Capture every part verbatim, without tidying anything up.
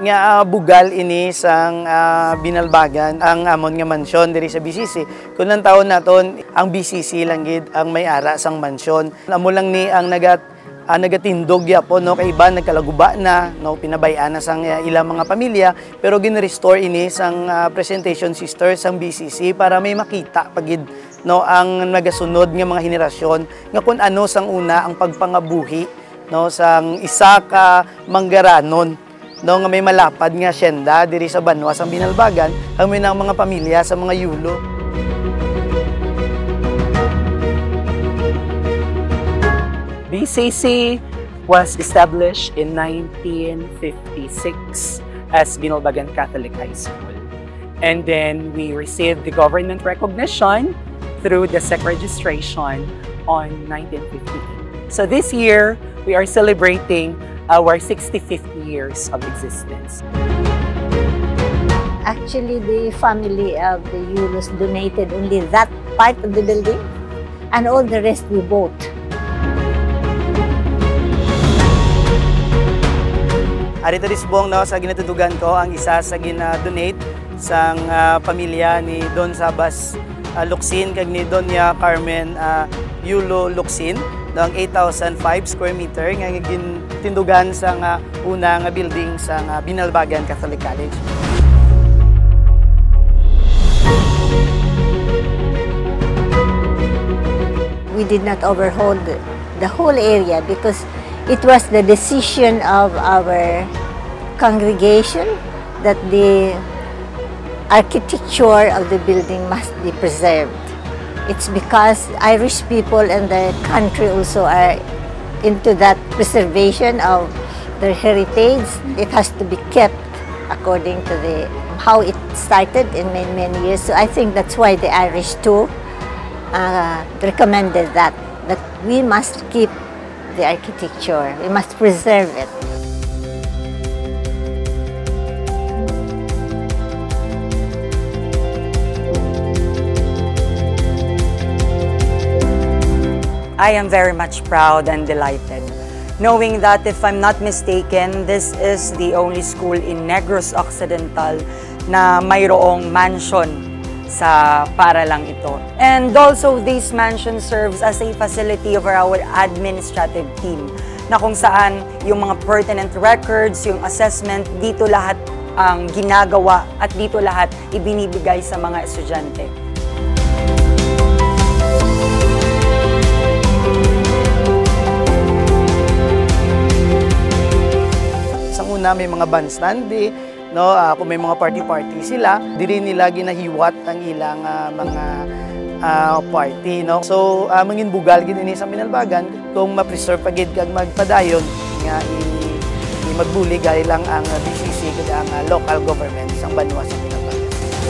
nga uh, bugal ini sang uh, Binalbagan ang amon nga mansyon diri sa B C C. Kunang taon naton ang B C C lang gid ang may-ara sang mansyon. Amo lang ni ang nagat uh, nagatindog gyapon no kay iban nagkalaguba na no pinabayaan na sang uh, ilang mga pamilya pero gin-restore ini sang uh, presentation sister sang B C C para may makita pagid no ang nagasunod nga mga henerasyon nga kun ano sang una ang pagpangabuhi no sang isa ka manggaranon no nga may malapad nga asyenda diri sa banwa sang Binalbagan kami ng mga pamilya sa mga Yulo. B C C was established in nineteen fifty-six as Binalbagan Catholic High School. And then we received the government recognition through the S E C registration on nineteen fifty-eight. So this year, we are celebrating our sixty-fifth years of existence. Actually, the family of the Yulos donated only that part of the building and all the rest we bought. Arito disbong no, sa ginatudugan ko ang isa sa gina-donate sang uh, pamilya ni Don Sabas uh, Locsin kag ni Doña Carmen uh, Yulo-Locsin ng eight thousand five square meter nga tindugan sa nga una nga building sa nga Binalbagan Catholic College. We did not overhaul the, the whole area because it was the decision of our congregation that the architecture of the building must be preserved. It's because Irish people and the country also are into that preservation of their heritage. It has to be kept according to the how it started in many, many years. So I think that's why the Irish too uh, recommended that, that we must keep the architecture, we must preserve it. I am very much proud and delighted, knowing that if I'm not mistaken, this is the only school in Negros Occidental na mayroong mansion sa paralang ito. And also, this mansion serves as a facility for our administrative team, na kung saan yung mga pertinent records, yung assessment, dito lahat ang ginagawa at dito lahat ibinibigay sa mga estudyante. Na may mga bandstand di no uh, kung may mga party-party sila diri nila ginahiwat ang ilang uh, mga uh, party no so uh, mangin bugal gid ini sa Binalbagan kung ma-preserve pagid kag magpadayon nga i, i magbuli gali lang ang B C C kag ang uh, local government sang banwa sa Binalbagan.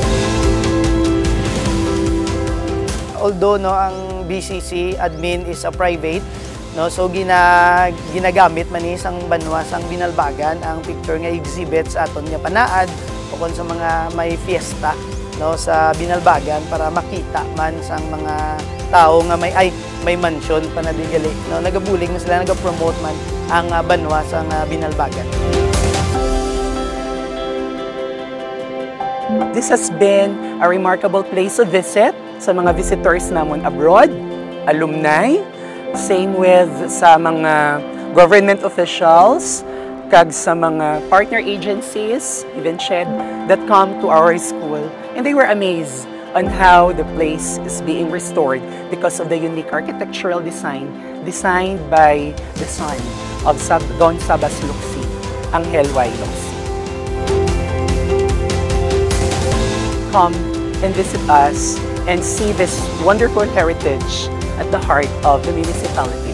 Although no ang B C C admin is a private no so gina ginagamit man ni sang banwa sang Binalbagan ang picture nga exhibits aton nga panaad o kon sa mga may fiesta no sa Binalbagan para makita man sang mga tao nga may ay may mansion pa na digali no nagabulig na sila naga-promote man ang uh, banwa sang uh, Binalbagan. This has been a remarkable place to visit sa mga visitors namon abroad, alumni. Same with sa mga government officials, kag sa mga partner agencies, even S H E D, that come to our school. And they were amazed on how the place is being restored because of the unique architectural design designed by the son of Sab Don Sabas Locsin, Angel Y. Locsin. Come and visit us and see this wonderful heritage at the heart of the municipality.